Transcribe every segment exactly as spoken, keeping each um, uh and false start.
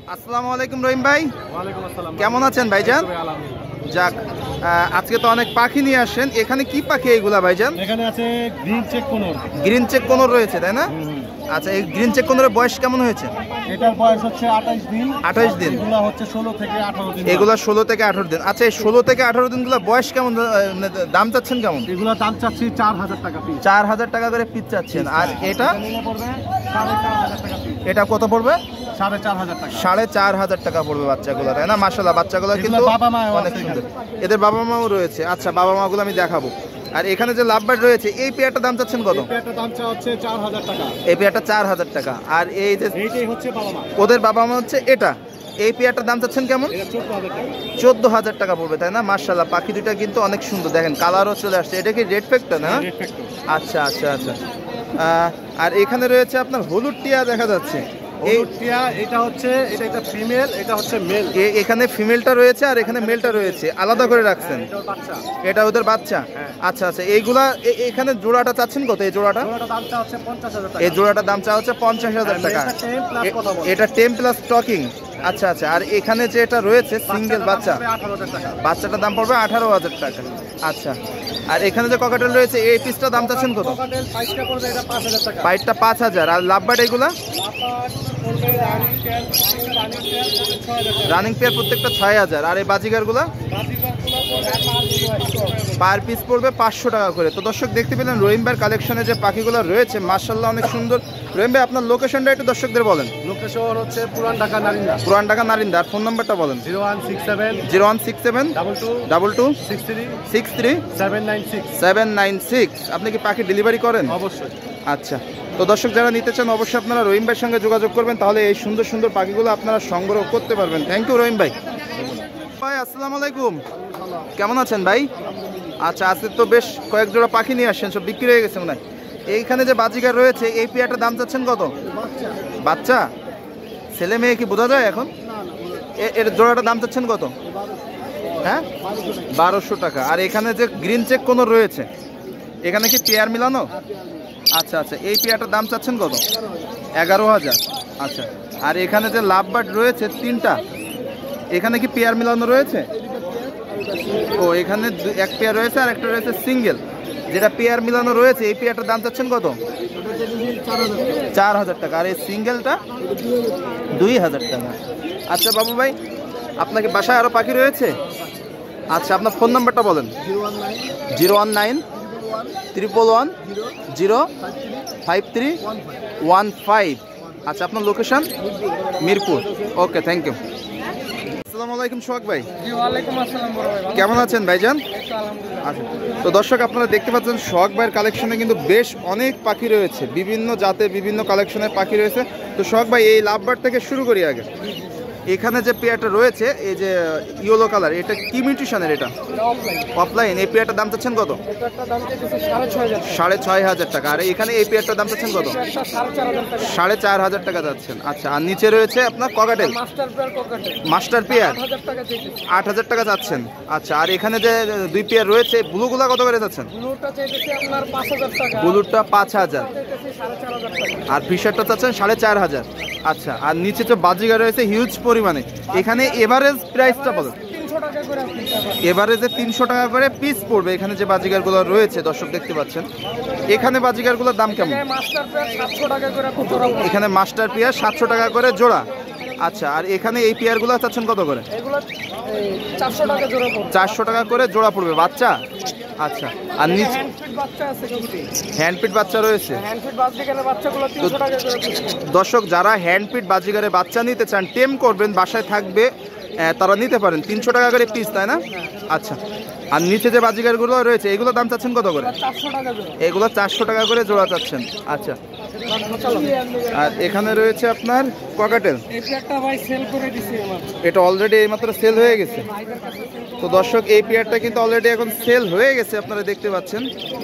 আসসালামু আলাইকুম রহিম ভাই। ওয়ালাইকুম আসসালাম। কেমন আছেন ভাইজান? যাক, আজকে তো অনেক পাখি নিয়ে আসেন। এখানে কি পাখি এগুলা ভাইজান? এখানে আছে green cheek conure. Green cheek conure রয়েছে তাই না? আচ্ছা, এই গ্রিন চেক কোনরের বয়স কেমন হয়েছে? এটার বয়স হচ্ছে আঠাশ দিন। আঠাশ দিন। এগুলা হচ্ছে ষোলো থেকে আঠারো দিন। এগুলা ষোলো থেকে আঠারো দিন। আচ্ছা, এই ষোলো থেকে আঠারো দিনগুলো বয়স কেমন, মানে দাম চাচ্ছেন কেমন? এগুলা দাম চাচ্ছি চার হাজার টাকা পিস। চার হাজার টাকা করে পিস চাচ্ছেন। আর এটা পড়বে সাড়ে চার হাজার টাকা পিস। এটা কত পড়বে? সাড়ে চার হাজার টাকা। সাড়ে চার হাজার টাকা পড়বে বাচ্চাগুলো, তাই না? মাশাআল্লাহ, বাচ্চাগুলো কিন্তু বাবা মা অনেক সুন্দর। এদের বাবা মাও রয়েছে। আচ্ছা, বাবা মাগুলো আমি দেখাবো। আর এখানে যে লাভবার্ড রয়েছে, এই পেয়ারটার দাম চাচ্ছেন কত? এই পেয়ারটার দাম চা হচ্ছে চার হাজার টাকা। এই পেয়ারটা চার হাজার টাকা। আর এই যে এইটাই হচ্ছে বাবা মা, ওদের বাবা মা হচ্ছে এটা, এই পেয়ারটার দাম চাচ্ছেন কেমন? এটা চোদ্দ হাজার টাকা। চোদ্দ হাজার টাকা পড়বে, তাই না? মাশাআল্লাহ, পাখি দুটা কিন্তু অনেক সুন্দর। দেখেন কালারও চলে আসছে। এটা কি রেড ফ্যাক্টর না? Red factor. আচ্ছা আচ্ছা আচ্ছা। আহ, আর এখানে রয়েছে আপনার হলুদ টিয়া দেখা যাচ্ছে। এই হলুদ টিয়া এটা হচ্ছে, এটা একটা ফিমেল, এটা হচ্ছে মেল। এ- এখানে ফিমেলটা রয়েছে আর এখানে মেলটা রয়েছে, আলাদা করে রাখছেন। এটার বাচ্চা। এটা ওদের বাচ্চা। আচ্ছা আচ্ছা, এইগুলা এ- এখানে জোড়াটা চাচ্ছেন কত? এই জোড়াটা জোড়াটার দাম চা হচ্ছে পঞ্চাশ হাজার টাকা। এই জোড়াটার দাম চা হচ্ছে পঞ্চাশ হাজার টাকা। এটা টেন প্লাস এ- কথা বলে। এটা টেন প্লাস টকিং। আচ্ছা আচ্ছা। আর এখানে যে এটা রয়েছে সিঙ্গেল বাচ্চা, আঠারো হাজার টাকা। বাচ্চাটার দাম পড়বে আঠারো হাজার টাকা। আচ্ছা। আর এখানে যে ককাটেল রয়েছে, এই পিসটার দাম চাচ্ছেন কত? কোকাটেল পাইপটা পড়বে এটা পাঁচ হাজার টাকা। পাইটটা পাঁচ হাজার। আর লাভবার্ড এগুলা লাপাট পড়বে রানিং টেল, রানিং টেল পড়বে ছয় হাজার টাকা। রানিং পেয়ার প্রত্যেকটা ছয় হাজার। আর এই বাজিগারগুলা বাজিকারগুলো পড়বে পাঁচশো। পার পিস পড়বে পাঁচশো টাকা করে। তো দর্শক দেখতে পেলেন রহিম ভাইয়ের কালেকশনে যে পাখিগুলো রয়েছে, মাশাআল্লাহ অনেক সুন্দর। রহিম ভাই, আপনার লোকেশনটা একটু দর্শকদের বলেন। লোকেশন হচ্ছে পুরান ঢাকা নারিন্দা। পুরান ঢাকা নারিন্দা। আর ফোন নাম্বারটা বলেন। Zero one six seven zero one six seven double two double two six three six three seven nine six. Seven nine six. আপনি কি পাখি ডেলিভারি করেন? অবশ্যই। আচ্ছা। তো দর্শক যারা নিতে চান অবশ্যই আপনারা রহিম ভাইয়ের সঙ্গে যোগাযোগ করবেন, তাহলে এই সুন্দর সুন্দর পাখিগুলো আপনারা সংগ্রহ করতে পারবেন। থ্যাংক ইউ রহিম ভাই। ভাই আসসালামু আলাইকুম, কেমন আছেন ভাই? আচ্ছা, আজকে তো বেশ কয়েক জোড়া পাখি নিয়ে আসছেন, সব বিক্রি হয়ে গেছে মনে হয়। এইখানে যে বাজিকার রয়েছে, এই পেয়ারটার দাম চাচ্ছেন কত? বাচ্চা ছেলে মেয়ে কি বোঝা যায় এখন? এ- এর জোড়াটার দাম চাচ্ছেন কত? হ্যাঁ, বারোশো টাকা। আর এখানে যে গ্রিন চেক কোনো রয়েছে, এখানে কি পেয়ার মিলানো? আচ্ছা আচ্ছা, এই পেয়ারটার দাম চাচ্ছেন কত? এগারো হাজার। আচ্ছা। আর এখানে যে লাভবার্ড রয়েছে তিনটা, এখানে কি পেয়ার মিলানো রয়েছে? ও, এখানে দু- এক পেয়ার রয়েছে আর একটা রয়েছে সিঙ্গেল। যেটা পেয়ার মিলানো রয়েছে, এই পেয়ারটার দাম চাচ্ছেন কত? চার হাজার টাকা। আর এই সিঙ্গেলটা দুই হাজার টাকা। আচ্ছা বাবু ভাই, আপনাকে বাসায় আরও পাখি রয়েছে? আচ্ছা, আপনার ফোন নাম্বারটা বলেন। Zero one nine triple one zero five three one five. আচ্ছা, আপনার location Mirpur. Okay, thank you. আসসালামু আলাইকুম সোহাগ ভাই, ওয়ালাইকুম আসসালাম বড় ভাই। কেমন আছেন ভাইজান? আলহামদুলিল্লাহ। আচ্ছা। তো দর্শক আপনারা দেখতে পাচ্ছেন সোহাগ ভাইয়ের কালেকশনে কিন্তু বেশ অনেক পাখি রয়েছে, বিভিন্ন জাতের বিভিন্ন কালেকশনের পাখি রয়েছে। তো সোহাগ ভাই, এই লাভবার্ড থেকে শুরু করি আগে। এখানে যে পেয়ারটা রয়েছে, এই যে ইয়েলো কালার, এটা কি মিউটেশনের? এটা অফলাইন। এই পেয়ারটার দাম চাচ্ছেন কত? এটার দাম চাইতেছে সাড়ে ছয় হাজার। সাড়ে ছয় হাজার টাকা। আর এখানে এই পেয়ারটার দাম চাচ্ছেন কত? একটা সাড়ে চার হাজার টাকা। সাড়ে চার হাজার টাকা যাচ্ছেন। আচ্ছা। আর নিচে রয়েছে আপনার cockatiel, master pair cockatiel master pair, আট হাজার টাকা চাইতেছে। আট হাজার টাকা যাচ্ছেন। আচ্ছা। আর এখানে যে দুই পেয়ার রয়েছে, ব্লুগুলা কত করে যাচ্ছেন? ব্লুটা চাইতেছে আপনার পাঁচ হাজার টাকা। ব্লুটা পাঁচ হাজার। চাইতেছে সাড়ে চার হাজার টাকা। আর ফিশারটা চাচ্ছেন সাড়ে চার হাজার। আচ্ছা। আর নিচে তো বাজিগার রয়েছে হিউজ পরিমাণে। এখানে এভারেজ প্রাইসটা বলেন। তিনশো টাকা করে আপনি পাবেন। এভারেজে তিনশো টাকা করে পিস পড়বে। এখানে যে বাজিগারগুলো রয়েছে দর্শক দেখতে পাচ্ছেন, এখানে বাজিগারগুলোর দাম কেমন? মাস্টার পেয়ার সাতশো টাকা করে আপনি জোড়া পাবেন। এখানে মাস্টার পেয়ার সাতশো টাকা করে জোড়া। আচ্ছা। আর এখানে এই পেয়ারগুলো চাচ্ছেন কত করে? এগুলো এই, চারশো টাকা জোড়া পাবেন। চারশো টাকা করে জোড়া পড়বে বাচ্চা। আচ্ছা। আর নিচে হ্যান্ড ফিট বাচ্চা আছে কিন্তু। হ্যান্ডপিট বাচ্চা রয়েছে। হ্যান্ড ফিট বাচ্চাগুলো বাচ্চাগুলো তিনশো টাকা করে piece। দর্শক যারা হ্যান্ডপিট বাজিগারে বাচ্চা নিতে চান, টেম করবেন, বাসায় থাকবে, আহ, তারা নিতে পারেন। তিনশো টাকা করে পিস, তাই না? আচ্ছা। আর নিচে যে বাজিগারগুলো রয়েছে, এগুলো দাম চাচ্ছেন কত করে? চারশো টাকা জোড়া। এগুলো চারশো টাকা করে জোড়া চাচ্ছেন। আচ্ছা। চলো। আর এখানে রয়েছে আপনার ককাটেল, এই পেয়ারটা ভাই সেল করে দিছি আমার এটা অলরেডি এইমাত্র সেল হয়ে গেছে। ভাইদের কাছে sell তো দর্শক, এই পেয়ারটা কিন্তু অলরেডি এখন সেল হয়ে গেছে, আপনারা দেখতে পাচ্ছেন।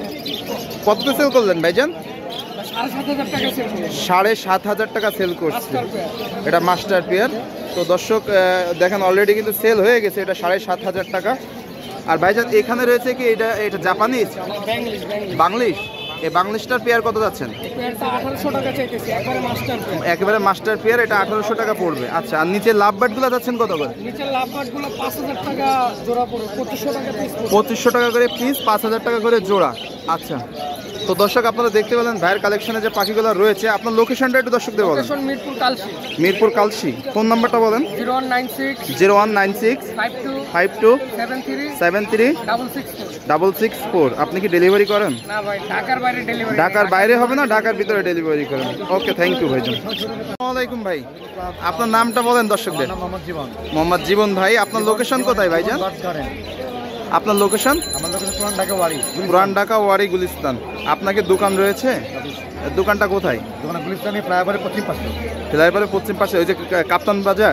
কততে সেল করলেন ভাইজান? সাড়ে সাত হাজার টাকা সেল করে। সাড়ে সাত হাজার টাকা সেল করছে। Master pair. এটা মাস্টার পেয়ার। তো দর্শক আহ, দেখেন অলরেডি কিন্তু সেল হয়ে গেছে, এটা সাড়ে সাত হাজার টাকা। আর ভাইজান এখানে রয়েছে কি, এটা এটা জাপানিজ ব্যাংলিশ ব্যাংলিশ। বাংলিশ? এই বাংলাদেশটার পেয়ার কত যাচ্ছেন? পেয়ারটা আঠারোশো টাকা চাইতেছি, একবারে মাস্টার পেয়ার। একেবারে মাস্টার পেয়ার, এটা আঠারোশো টাকা পড়বে। আচ্ছা, আর নিচে লাভ বার্ডগুলো যাচ্ছেন কত করে? নিচের লাভবাটগুলো পাঁচ হাজার টাকা জোড়া পড়বে, পঁচিশশো টাকা পিস পড়বে। পঁচিশশো টাকা করে পিস, পাঁচ হাজার টাকা করে জোড়া। আচ্ছা, তো দর্শক আপনারা দেখতে পেলেন ভাইয়ের কালেকশনে যে পাখিগুলো রয়েছে। আপনার লোকেশনটা একটু দর্শকদের বলেন। লোকেশন মিরপুর কালসি। মিরপুর কালসি। ফোন নাম্বারটা বলেন। Zero one nine six zero one nine six five two five two seven three seven three double six four. Double six four. আপনি কি ডেলিভারি করেন? না ভাই, ঢাকার বাইরে ডেলিভারি। ঢাকার বাইরে হবে না, ঢাকার ভিতরে ডেলিভারি করেন। ওকে, থ্যাংক ইউ ভাইজান। আসসালামু আলাইকুম ভাই, আপনার নামটা বলেন দর্শকদের। মোহাম্মদ জীবন। মোহাম্মদ জীবন ভাই, আপনার লোকেশন কোথায় ভাইজান? আপনার লোকেশন? আমার লোকেশন পুরান ঢাকা ওয়ারি। পুরান ঢাকা ওয়ারি গুলিস্তান। আপনাকে দোকান রয়েছে? দোকানটা কোথায়? দোকান গুলিস্তানে ফ্লাইওভারের পশ্চিম পাশে। ফ্লাইওভারের পশ্চিম পাশে, ওই যে কাপ্তান বাজার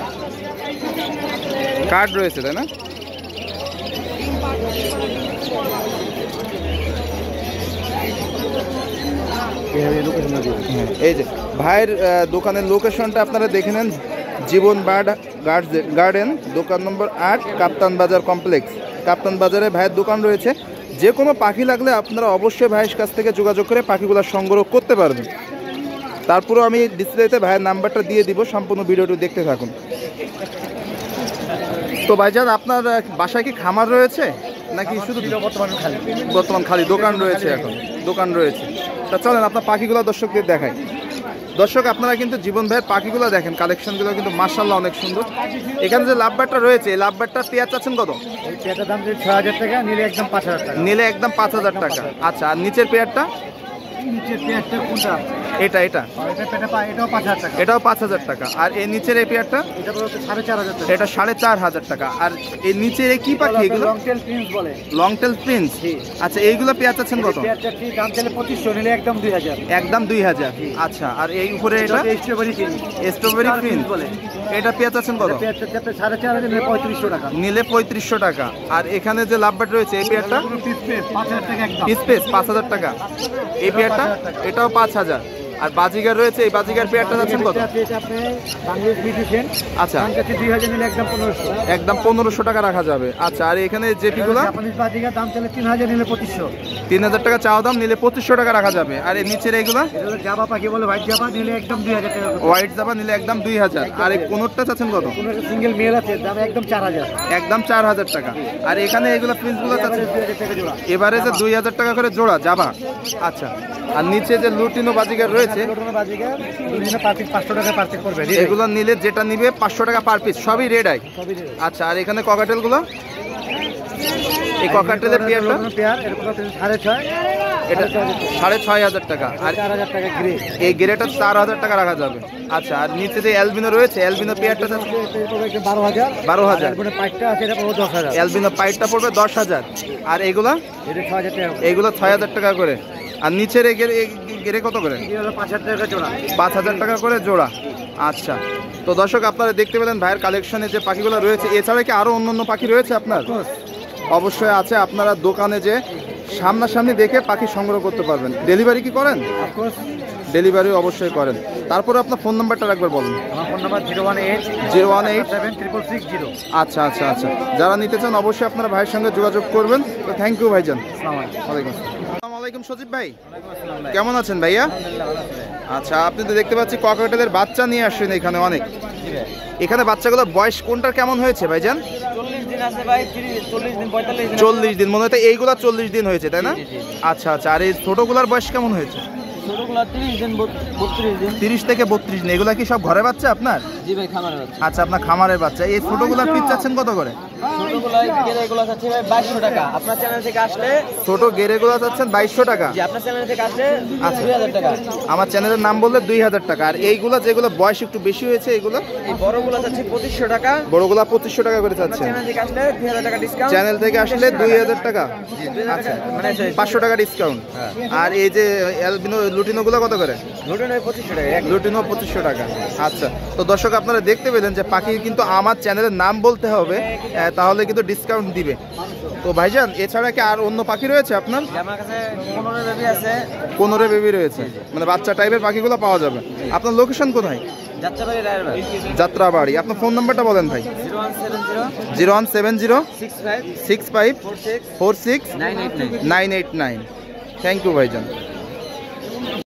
কার্ড রয়েছে, তাই না? এই যে ভাইয়ের দোকানের লোকেশনটা আপনারা দেখে নেন। জীবন বার্ড গার্ডেন, দোকান নম্বর আট, কাপ্তান বাজার কমপ্লেক্স। কাপ্তান বাজারে ভাইয়ের দোকান রয়েছে। যে কোনো পাখি লাগলে আপনারা অবশ্যই ভাইয়ের কাছ থেকে যোগাযোগ করে পাখিগুলো সংগ্রহ করতে পারবেন। তারপরেও আমি ডিসপ্লেতে ভাইয়ের নাম্বারটা দিয়ে দিব, সম্পূর্ণ ভিডিওটি দেখতে থাকুন। তো ভাইজান, আপনার বাসায় কি খামার রয়েছে নাকি শুধু বর্তমান খালি? বর্তমান খালি দোকান রয়েছে, এখন দোকান রয়েছে। তা চলেন আপনার পাখিগুলো দর্শকদের দেখাই। দর্শক আপনারা কিন্তু জীবন ভাইয়ের পাখিগুলো দেখেন, কালেকশনগুলো কিন্তু মাশাআল্লাহ অনেক সুন্দর। এখানে যে লাভবারটা রয়েছে, এই লাভবারটা পেয়ার চাচ্ছেন কত? এই পেয়ারটার দাম ছয় হাজার টাকা, নিলে একদম পাঁচ হাজার টাকা। নিলে একদম পাঁচ হাজার টাকা। আচ্ছা, আর নিচের পেয়ারটা? নিচের পেয়ারটা কোনটা? এটা এটা এটাও পাঁচ হাজার টাকা। এটাও পাঁচ হাজার টাকা। আর এই নিচের এই পেয়ারটা? এটা হচ্ছে সাড়ে চার হাজার টাকা। এটা সাড়ে চার হাজার টাকা। আর এই নিচের এই কি পাখি এগুলো? লং টেল প্রিন্স বলে। Long tail prince. আচ্ছা, এইগুলো পেয়ার চাচ্ছেন কত? পেয়ারটা কি দাম চাইলে পঁচিশশো, নিলে একদম দুই হাজার। একদম দুই হাজার। আচ্ছা, আর এই উপরে এটা? Strawberry Prince. স্ট্রবেরি প্রিন্স বলে। এটা পেয়ার চাচ্ছেন কত? পেয়ারটা সাড়ে চার হাজার, নিলে পঁয়ত্রিশশো টাকা। নিলে পঁয়ত্রিশশো টাকা। আর এখানে যে লাভবার্ড রয়েছে এই পেয়ারটা? পিস পেস পাঁচ হাজার টাকা একদম। পিস পেস পাঁচ হাজার টাকা। এই পেয়ারটা? এটাও পাঁচ হাজার। আর বাজিগার রয়েছে, এই বাজিগার পেয়ারটা যাচ্ছেন কত? আচ্ছা, দুই হাজার, নিলে একদম পনেরোশো। একদম পনেরোশো টাকা রাখা যাবে। আচ্ছা, আর এখানে জেপিগুলো? বাজিগার দাম চাইলে তিন হাজার, নিলে পঁচিশশো। তিন হাজার টাকা চাওয়া দাম, নিলে পঁচিশশো টাকা রাখা যাবে। আর এই নিচের এইগুলো? জাবা পাখি বলে, হোয়াইট জাবা, নিলে একদম দুই হাজার টাকা। হোয়াইট জাবা নিলে একদম দুই হাজার। আর এই কোনটা চাচ্ছেন কত? সিঙ্গেল মেল আছে, দাম একদম চার হাজার। একদম চার হাজার টাকা। আর এখানে এগুলো প্রিন্সগুলো চাচ্ছেন এবারে যে দুই হাজার টাকা করে জোড়া জাবা। আচ্ছা, আর নিচে যে লুটিনো বাজিগার রয়েছে, এগুলো নিলে যেটা নিবে পাঁচশো টাকা পার পিস, সবই রেড আই। আচ্ছা, আর এখানে ককাটেল গুলো? এই ককাটেলের পেয়ারটা? এটা সাড়ে ছয় হাজার টাকা। আর এই গ্রেটা চার হাজার টাকা রাখা যাবে। আচ্ছা, আর নিচে যে অ্যালবিনো রয়েছে, অ্যালবিনো পেয়ারটা বারো হাজার। বারো হাজার। দশ হাজার। অ্যালবিনো পাইটটা পড়বে দশ হাজার। আর এগুলা? এগুলো ছয় হাজার টাকা করে। আর নিচের এই গেরে কত করে? পাঁচ হাজার টাকা জোড়া। পাঁচ হাজার টাকা করে জোড়া। আচ্ছা, তো দর্শক আপনারা দেখতে পেলেন ভাইয়ের কালেকশনে যে পাখিগুলো রয়েছে। এছাড়া কি আরো অন্য অন্য পাখি রয়েছে আপনার? অবশ্যই আছে। আপনারা দোকানে যে সামনাসামনি দেখে পাখি সংগ্রহ করতে পারবেন। ডেলিভারি কি করেন? ডেলিভারি অবশ্যই করেন। তারপরে আপনার ফোন নাম্বারটা একবার বলুন। আমার phone number zero one eight zero one eight seven triple six zero. আচ্ছা আচ্ছা আচ্ছা, যারা নিতে চান অবশ্যই আপনারা ভাইয়ের সঙ্গে যোগাযোগ করবেন। তো থ্যাংক ইউ ভাইজান। ওয়ালাইকুম আসসালামু আলাইকুম সজীব ভাই, কেমন আছেন ভাইয়া? আচ্ছা, আপনি তো দেখতে পাচ্ছি ককাটেলের বাচ্চা নিয়ে আসছেন এখানে অনেক। এখানে বাচ্চাগুলোর বয়স কোনটার কেমন হয়েছে ভাইজান? চল্লিশ দিন মনে হয়। এইগুলা চল্লিশ দিন হয়েছে তাই না? আচ্ছা আচ্ছা, আর এই ছোটগুলার বয়স কেমন হয়েছে? তিরিশ থেকে বত্রিশ দিন। এগুলা কি সব ঘরে বাচ্চা আপনার? জি ভাই, খামারের বাচ্চা। আচ্ছা, আপনার খামারের বাচ্চা। এই ছোটগুলার পিস চাচ্ছেন কত করে? বাইশশো টাকা। আপনার চ্যানেল থেকে আসলে ছোট গেরেগুলো চাচ্ছেন বাইশশো টাকা। আপনার চ্যানেল থেকে আসলে আচ্ছা, দুই হাজার টাকা। আমার চ্যানেলের নাম বললে দুই হাজার টাকা। আর এইগুলো যেগুলো বয়স একটু বেশি হয়েছে, এগুলো এই বড়গুলো চাচ্ছি পঁচিশশো টাকা। বড়গুলা পঁচিশশো টাকা করে চাচ্ছেন। চ্যানেল থেকে আসলে দুই হাজার টাকা ডিসকাউন্ট। চ্যানেল থেকে আসলে দুই হাজার টাকা। আচ্ছা, মানে পাঁচশো টাকা ডিসকাউন্ট। আর এই যে অ্যালবিনো লুটিনো গুলো কত করে? লুটিনো পঁচিশশো টাকা। লুটিনো পঁচিশশো টাকা। আচ্ছা, তো দর্শক আপনারা দেখতে পেলেন যে পাখি কিন্তু আমার চ্যানেলের নাম বলতে হবে, তাহলে কিন্তু ডিসকাউন্ট দিবে। তো ভাইজান, এছাড়া কি আর অন্য পাখি রয়েছে আপনার? আমার কাছে পনেরো বেবি আছে। পনেরো বেবি রয়েছে, মানে বাচ্চা টাইপের পাখিগুলো পাওয়া যাবে। আপনার লোকেশন কোথায়? যাত্রাবাড়ি রায়েরবাগ। যাত্রাবাড়ি। আপনার ফোন নাম্বারটা বলেন ভাই। Zero one seven zero zero one seven zero six five six five four six four six nine eight nine. Nine eight nine. Thank you ভাইজান।